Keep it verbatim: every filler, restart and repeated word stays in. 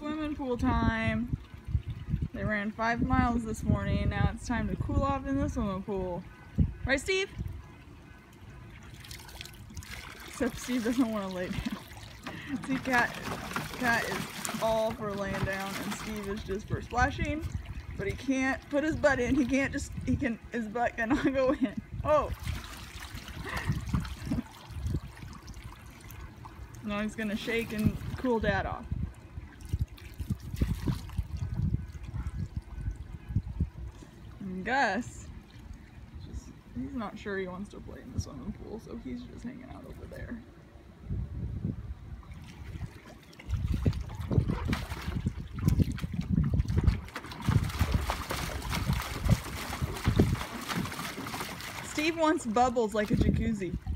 swimming pool time. They ran five miles this morning. Now it's time to cool off in the swimming pool. Right, Steve? Except Steve doesn't want to lay down. See, Cat, Cat is all for laying down, and Steve is just for splashing. But he can't put his butt in. He can't just, he can, his butt cannot go in. Oh! Now he's gonna shake and cool Dad off. And Gus, just, he's not sure he wants to play in the swimming pool, so he's just hanging out over there. Steve wants bubbles like a jacuzzi.